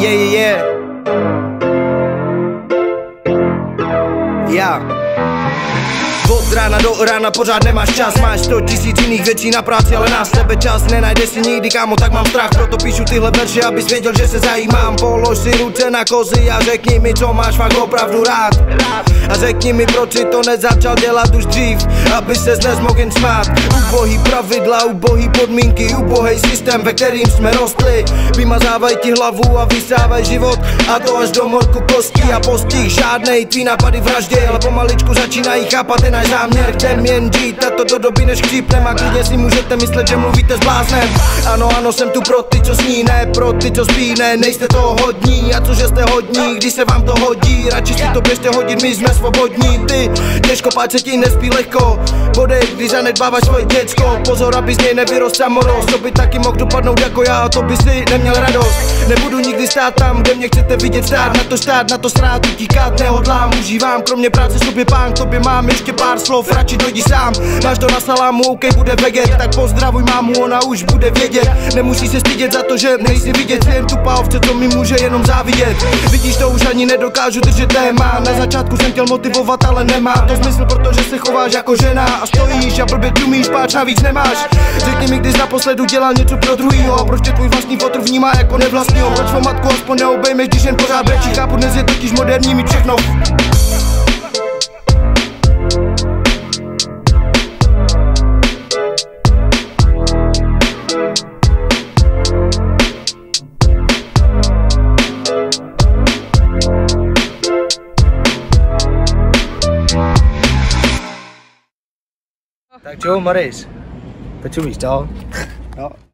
Od rána do rána pořád nemáš čas. Máš 100 000 jiných věcí na práci, ale na sebe čas nenajdeš si nikdy, kámo, tak mám strach. Proto píšu tyhle verše, abys věděl, že se zajímám. Polož si ruce na kozy a řekni mi, co máš fakt opravdu rád. A řekni mi, proč si to nezačal dělat už dřív, aby ses dnes mohl jen smát. Ubohý pravidla, ubohý podmínky, ubohý systém, ve kterým jsme rostli. Vymazávaj ti hlavu a vysávaj život, a to až do morku kostí. A postih žádnej, tvý nápady vraždě, ale pomaličku začínají chápat ten náš záměr. Jdem jen žít a to do doby než křípnem. A klidně si můžete myslet, že mluvíte s bláznem. Ano, ano, jsem tu pro ty, co sní, ne pro ty, co spí, ne, nejste toho hodní. A cože jste hodní, když se vám to hodí, radši si to běžte hodit, my jsme svobodní. Ty, těžko páč se ti nespí lehko, bodej, když zanedbáváš svoje děcko. Pozor, aby z něj nevyrost samoros, to by taky mohl dopadnout jako já, a to by si neměl radost. Nebudu nikdy stát tam, kde mě chcete vidět stát, na to strát, utíkat nehodlám. Užívám, kromě práce sobě pán, k tobě mám ještě pár slov, radši dojdi sám. Máš to na salámu, OK, bude veget, tak pozdravuj mámu, ona už bude vědět. Nemusí se stydět za to, že nejsi vidět, jen tupá ovce, co mi může jenom závidět. Vidíš, to už ani nedokážu držet téma, na začátku jsem chtěl motivovat, ale nemá to smysl, protože se chováš jako žena a stojíš a blbě tlumíš, páč navíc nemáš. Řekni mi, když naposledu dělal něco pro druhýho, proč tě tvůj vlastní fotr vnímá jako nevlastního, proč svou matku aspoň neobejmeš, když jen pořád brečí. Chápu, dnes je totiž moderní mít všechno. Tak čo, MORYS? To čumíš, to? Jo.